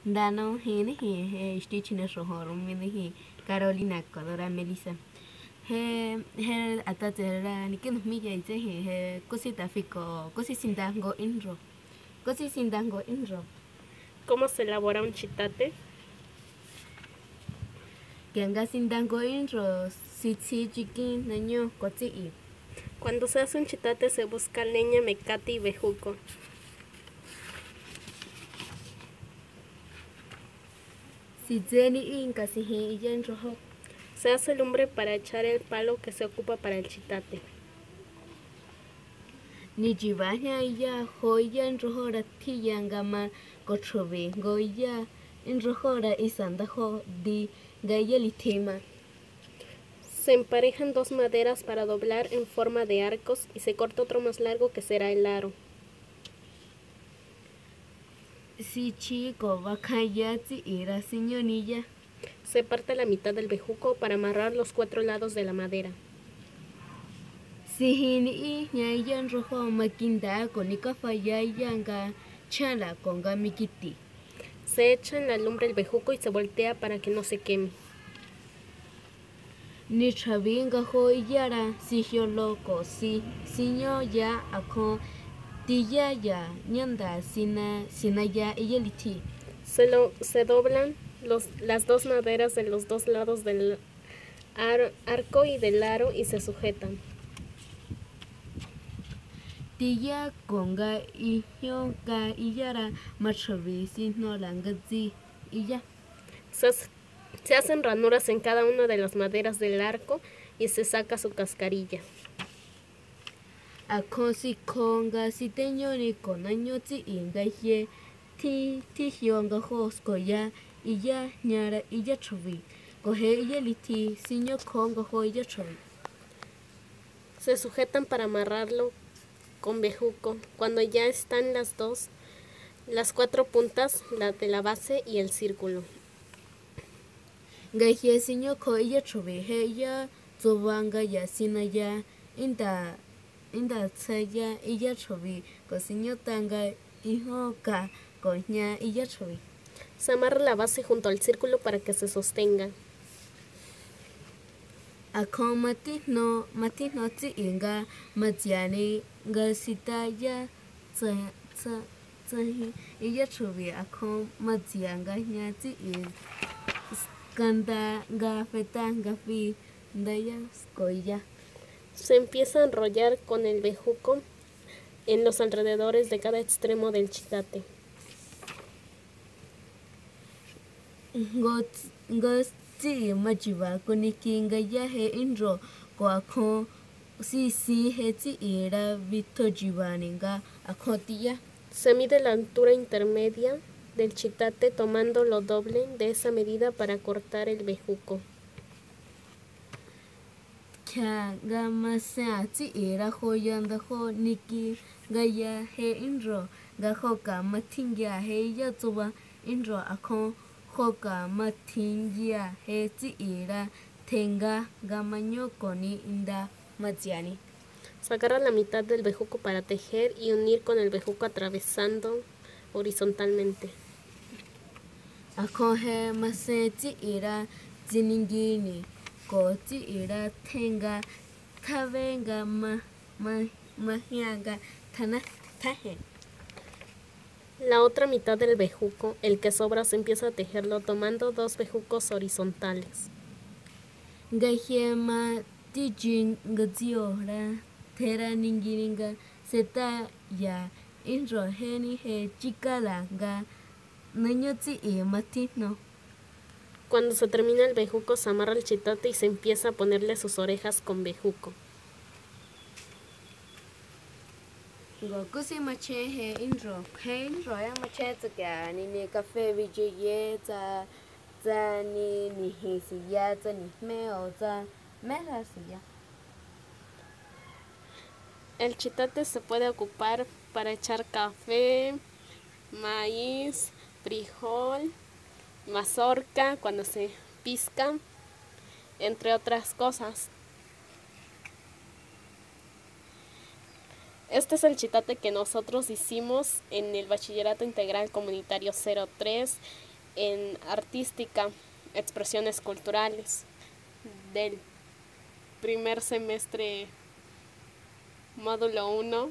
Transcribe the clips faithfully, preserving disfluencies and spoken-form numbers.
Dano hene he he stichine rohorum mene he Carolina Colora Melissa. He he atatera ni que nos milla y he he cosita fico, cosi sindango inro. Cosi sindango inro. ¿Cómo se elabora un chitate? Que anga sindango inro, si si chiquin naño cosi i. Cuando se hace un chitate se busca leña, mecate y bejuco. Si zeni in casi he y en rojo. Se hace lumbre para echar el palo que se ocupa para el chitate. Ni jibanya ya hoya en rojo ratiyanga ma kotrove goya en rojo ra isanda ho di gayeli tema. Se emparejan dos maderas para doblar en forma de arcos y se corta otro más largo que será el aro. Si chico vakaya ti era señorilla. Se parte la mitad del bejuco para amarrar los cuatro lados de la madera. Si hini ña en rojo makinda konika falla yanga chala konga mikiti. Se echa en la lumbre el bejuco y se voltea para que no se queme. Ni chavinga ho yara si loco si siño ya ako tilla ya ñanda sina sina ya yeliti. Se, lo, se doblan los, las dos maderas de los dos lados del ar, arco y del aro y se sujetan. Tilla konga y yonga y yara machavi si no langazi y ya. Se, se hacen ranuras en cada una de las maderas del arco y se saca su cascarilla. Ako si konga si teñoni con año ti inga ye ti ti yonga hosko ya y ya ñara y ya chavi. Coge yeliti siño konga ho ya chavi. Se sujetan para amarrarlo con bejuco. Cuando ya están las dos, las cuatro puntas, la de la base y el círculo. Gaje siño ko ya chavi he ya zobanga ya sina ya inda inda tsaya y ya chavi. Ko siño tanga hijo ka coña y ya chavi. Se amarra la base junto al círculo para que se sostenga. Ako matino matino ti inga matiani ga sita ya tsa tsa tsa iya chubi ako matianga nya ti in skanda ga feta ga fi daya skoya. Se empieza a enrollar con el bejuco en los alrededores de cada extremo del chitate. Got got ti machiva konikinga ya he indro ko ako si si he ti era vito jivaninga ako tia. Se mide la altura intermedia del chitate tomando lo doble de esa medida para cortar el bejuco. Kya gama sa ti era hoyanda ho niki gaya he indro ga hoka matingya he yatuba indro ako hoka matingya he ti era tenga gama nyoko ni inda matiani. Sacar la mitad del bejuco para tejer y unir con el bejuco atravesando horizontalmente. Ako he mase ti era ziningini ko ti era tenga tavenga ma ma mahianga tana tahe. La otra mitad del bejuco, el que sobra, se empieza a tejerlo tomando dos bejucos horizontales. Gaje ma tijin gaziora tera ningininga seta ya inro heni he chikalanga nañoti e matino. Cuando se termina el bejuco se amarra el chitate y se empieza a ponerle sus orejas con bejuco. Gokusi mache he inro he inro ya mache tsaka ni ne cafe vijiye za za ni ni hisiya za ni meo za mera siya. El chitate se puede ocupar para echar café, maíz, frijol, mazorca cuando se pizca, entre otras cosas. Este es el chitate que nosotros hicimos en el Bachillerato Integral Comunitario cero tres en artística, expresiones culturales, del primer semestre módulo uno.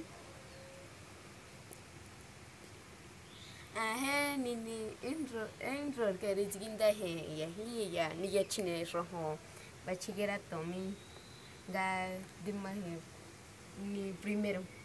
Ahe nini intro intro kari jiginda he ya hi ya ni ya chine roho bachigera tomi ga dimahi ni primero